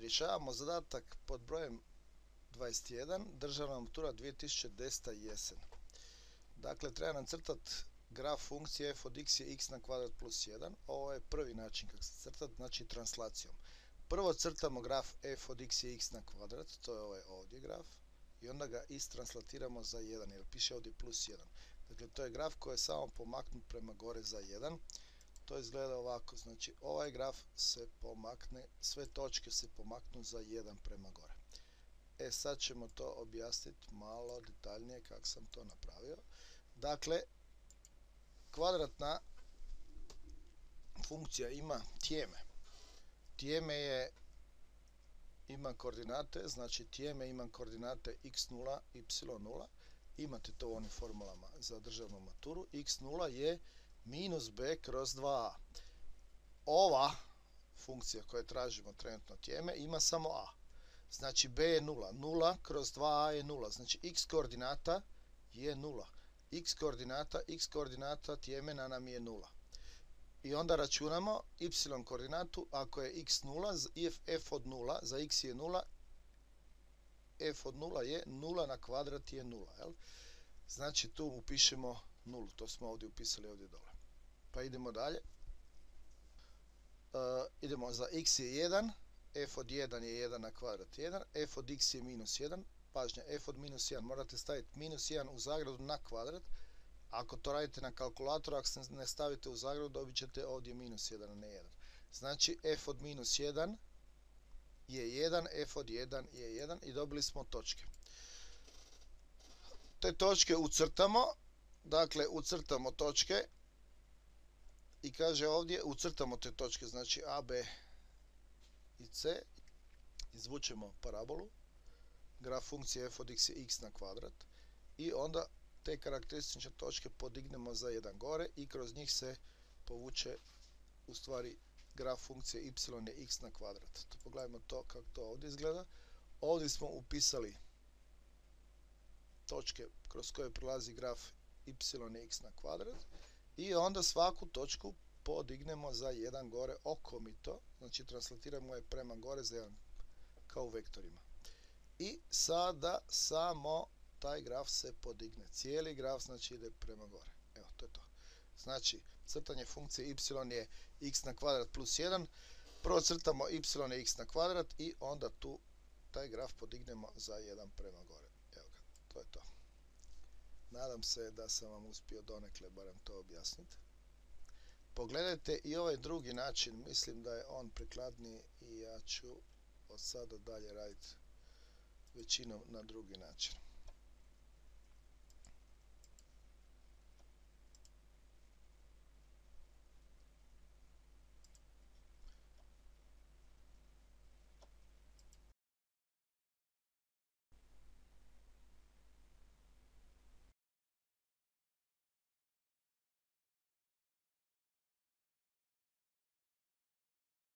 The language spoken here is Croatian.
Rješavamo zadatak pod brojem 21, državna matura 2010. jesen. Dakle, treba nam crtati graf funkcije f od x je x na kvadrat plus 1. Ovo je prvi način kako se crtati, znači translacijom. Prvo crtamo graf f od x je x na kvadrat, to je ovaj ovdje graf, i onda ga istranslatiramo za 1, jer piše ovdje plus 1. Dakle, to je graf koji je samo pomaknut prema gore za 1. To izgleda ovako, znači ovaj graf se pomakne, sve točke se pomaknu za 1 prema gore. Sad ćemo to objasniti malo detaljnije kako sam to napravio. Dakle, kvadratna funkcija ima tijeme. Tijeme ima koordinate, znači tijeme ima koordinate x0, y0. Imate to u onim formulama za državnu maturu. x0 je minus b kroz 2a. Ova funkcija koju tražimo trenutno tijeme ima samo a. Znači b je 0. 0 kroz 2a je 0. Znači x koordinata je 0. X koordinata tjemena nam je 0. I onda računamo y koordinatu. Ako je x 0, f od 0, za x je 0, f od 0 je 0 na kvadrat je 0. Jel? Znači tu upišemo 0. To smo ovdje upisali ovdje dole. Pa idemo dalje. Idemo za x je 1. F od 1 je 1 na kvadrat 1. F od x je minus 1. Pažnja, f od minus 1 morate staviti minus 1 u zagradu na kvadrat. Ako to radite na kalkulatoru, ako se ne stavite u zagradu, dobit ćete ovdje minus 1, a ne 1. Znači f od minus 1 je 1, f od 1 je 1 i dobili smo točke. Te točke ucrtamo. Dakle, ucrtamo točke i kaže ovdje ucrtamo te točke, znači a, b i c. Izvučemo parabolu. Graf funkcije f od x je x na kvadrat i onda te karakteristične točke podignemo za 1 gore i kroz njih se povuče u stvari graf funkcije y je x na kvadrat. Pogledajmo to kako to ovdje izgleda. Ovdje smo upisali točke kroz koje prolazi graf y je x na kvadrat i onda svaku točku podignemo za 1 gore okomito, znači translatiramo je prema gore za 1 kao u vektorima. I sada samo taj graf se podigne. Cijeli graf znači ide prema gore. Evo, to je to. Znači, crtanje funkcije y je x na kvadrat plus 1. Prvo crtamo y je x na kvadrat i onda tu taj graf podignemo za 1 prema gore. Evo ga, to je to. Nadam se da sam vam uspio donekle barem to objasniti. Pogledajte i ovaj drugi način, mislim da je on prikladniji i ja ću od sada dalje raditi većinom na drugi način.